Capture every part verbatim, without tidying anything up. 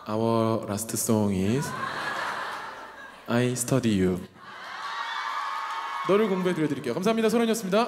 Our last song is I Study You. 너를 공부해 드려드릴게요. 감사합니다. 소란이었습니다.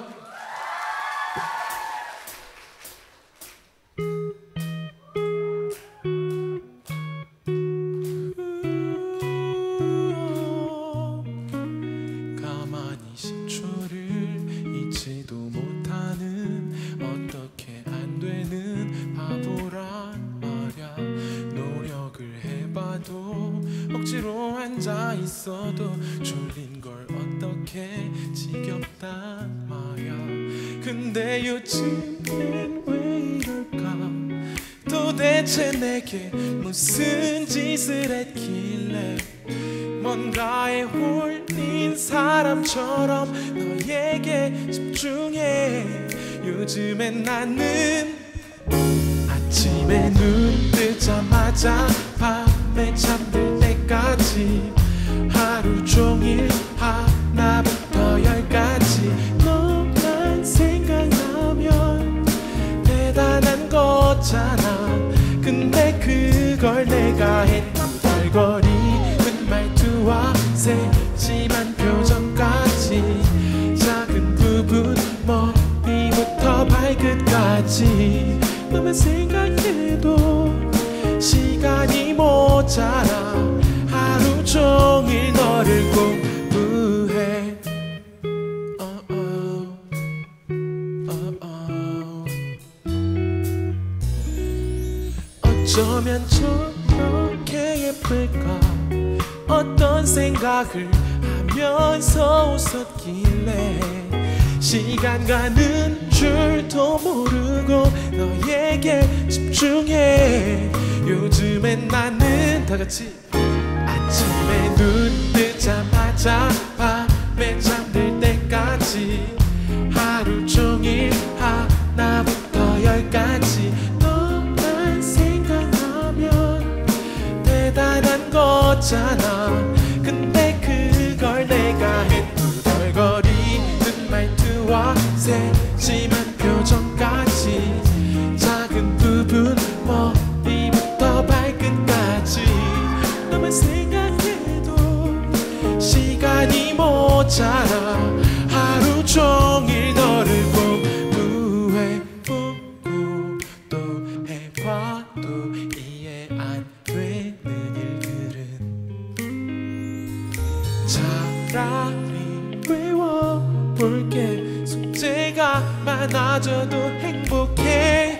가만히 십 초를 잊지도 못하는 어떻게 안 되는 바보란 말야. 노력을 해봐도 억지로 앉아 있어도 졸린 걸 어떻게 지겹단 말야. 근데 요즘엔 왜 이럴까. 도대체 내게 무슨 짓을 했길래 뭔가에 홀린 사람처럼 너에게 집중해. 요즘엔 나는 아침에 눈 뜨자마자 밤에 잠들 때까지 하루 종일 하나부터 열까지 너만 생각나면 대단한 거잖아. 근데 그걸 내가 했투덜거리는 말투와 세심한 표정까지 작은 부분 머리부터 발끝까지 너만 생각해도 시간이 모자라. 하루 종일 너를 공부해. oh, oh. Oh, oh. 어쩌면 저렇게 예쁠까. 어떤 생각을 하면서 웃었길래 시간 가는 줄도 모르고 너에게 집중해. 요즘엔 나는 다같이 아침에 눈 뜨자마자 밤에 잠들 때까지 하루 종일 하나부터 열까지 너만 생각하면 대단한 거잖아. 근데 그걸 내가 해투덜거리는 말투와 세심한 표정까지 작은 부분 머리부터 발끝까지 너만 생각해도 시간이 모자라. 하루 종일 너를 공부해 보고 또 해봐도 이해 안 되는 일들은 차라리 외워볼게. 숙제가 많아져도 행복해.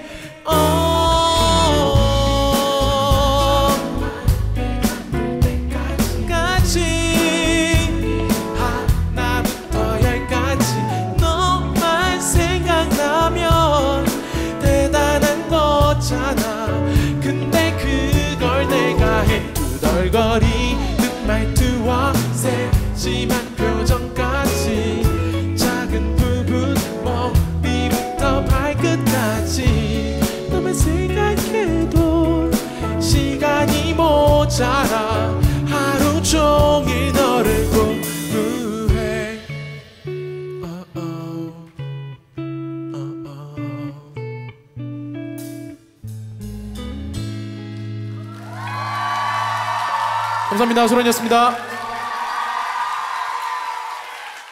하나부터 열까지 너만 생각나면 대단한 거잖아. 근데 그걸 내가 해투덜거리는 말투와 세심한 표정까지 작은 부분 머리부터 발끝까지 너만 생각해도 시간이 모자라. 하루 종일 너를 공부해. oh, oh. Oh, oh. 감사합니다. 소란이었습니다.